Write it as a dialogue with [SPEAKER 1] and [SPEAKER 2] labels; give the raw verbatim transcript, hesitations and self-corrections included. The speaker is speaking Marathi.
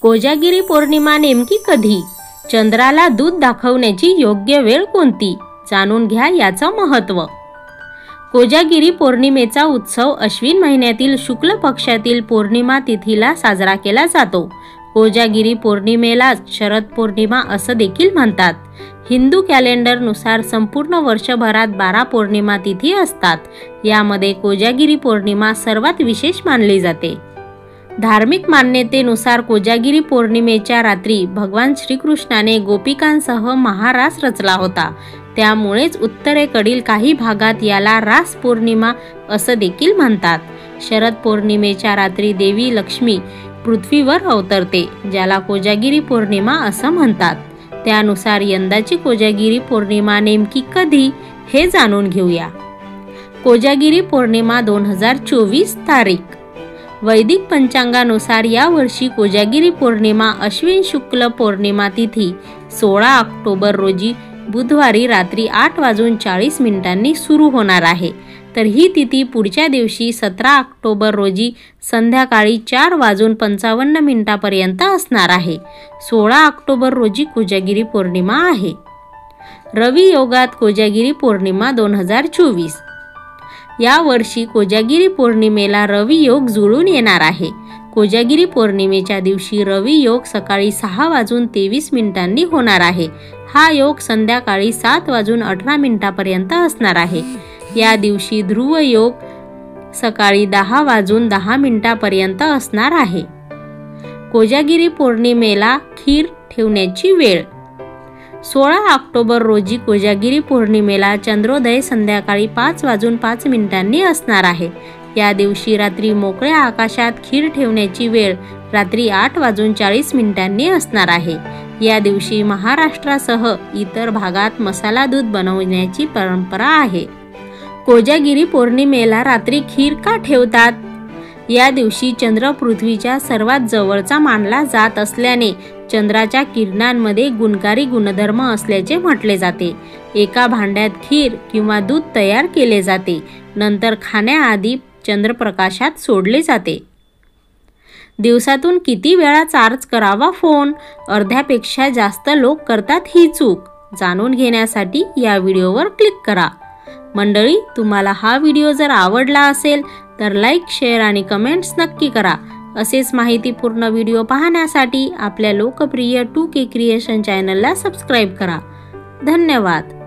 [SPEAKER 1] कोजागिरी पौर्णिमा नेमकी कधी? चंद्राला दूध दाखवण्याची योग्य वेळ कोणती? जाणून घ्या याचं महत्त्व। कोजागिरी पौर्णिमेचा उत्सव अश्विन महिन्यातील शुक्ल पक्षातील पौर्णिमा तिथीला साजरा केला जातो। कोजागिरी पौर्णिमेला शरद पौर्णिमा असं देखील म्हणतात। हिंदू कॅलेंडरनुसार संपूर्ण वर्षभरात बारा पौर्णिमा तिथी असतात। यामध्ये कोजागिरी पौर्णिमा सर्वात विशेष मानली जाते। धार्मिक मान्यतेनुसार कोजागिरी पौर्णिमेच्या रात्री भगवान श्रीकृष्णाने गोपिकांसह महारास रचला होता। त्यामुळेच उत्तरेकडील काही भागात याला रास पौर्णिमा असं देखील म्हणतात। शरद पौर्णिमेच्या रात्री देवी लक्ष्मी पृथ्वीवर अवतरते, ज्याला कोजागिरी पौर्णिमा असं म्हणतात। त्यानुसार यंदाची कोजागिरी पौर्णिमा नेमकी कधी हे जाणून घेऊया। कोजागिरी पौर्णिमा दोन हजार चोवीस तारीख। वैदिक पंचांगानुसार या वर्षी कोजागिरी पौर्णिमा अश्विन शुक्ल पौर्णिमा तिथी सोळा ऑक्टोबर रोजी बुधवारी रात्री आठ वाजून चाळीस मिनिटांनी सुरू होणार आहे। तर ही तिथी पुढच्या दिवशी सतरा ऑक्टोबर रोजी संध्याकाळी चार वाजून पंचावन्न मिनिटांपर्यंत असणार आहे। सोळा ऑक्टोबर रोजी कोजागिरी पौर्णिमा आहे। रवी योगात कोजागिरी पौर्णिमा दोन हजार चोवीस। या वर्षी कोजागिरी पौर्णिमेला रवी योग जुळून येणार आहे। कोजागिरी पौर्णिमेच्या दिवशी रवी योग सकाळी सहा वाजून तेवीस मिनिटांनी होणार आहे। हा योग संध्याकाळी सात वाजून अठरा मिनिटांपर्यंत असणार आहे। या दिवशी ध्रुव योग सकाळी दहा वाजून दहा मिनिटांपर्यंत असणार आहे। कोजागिरी पौर्णिमेला खीर ठेवण्याची वेळ। सोळा ऑक्टोबर रोजी कोजागिरी पौर्णिमेला चंद्रोदय संध्याकाळी पाच वाजून पाच मिनिटांनी असणार आहे। या दिवशी रात्री मोकळ्या आकाशात खीर ठेवण्याची वेळ रात्री आठ वाजून चाळीस मिनिटांनी असणार आहे। या दिवशी महाराष्ट्रासह इतर भागात मसाला दूध बनवण्याची परंपरा आहे। कोजागिरी पौर्णिमेला रात्री खीर का ठेवतात? या दिवशी चंद्र पृथ्वीच्या सर्वात जवळचा मानला जात असल्याने चंद्राच्या किरणांमध्ये गुणकारी गुणधर्म असल्याचे म्हटले जाते। एका भांड्यात खीर किंवा दूध तयार केले जाते, नंतर खाण्याआधी चंद्रप्रकाशात सोडले जाते। दिवसातून किती वेळा चार्ज करावा फोन? अर्ध्यापेक्षा जास्त लोक करतात ही चूक। जाणून घेण्यासाठी या व्हिडिओवर क्लिक करा। मंडळी, तुम्हाला हा व्हिडिओ जर आवडला असेल तर लाईक, शेअर आणि कमेंट्स नक्की करा। असेच माहितीपूर्ण व्हिडिओ पाहण्यासाठी आपल्या लोकप्रिय टू के क्रिएशन चॅनलला सबस्क्राईब करा। धन्यवाद।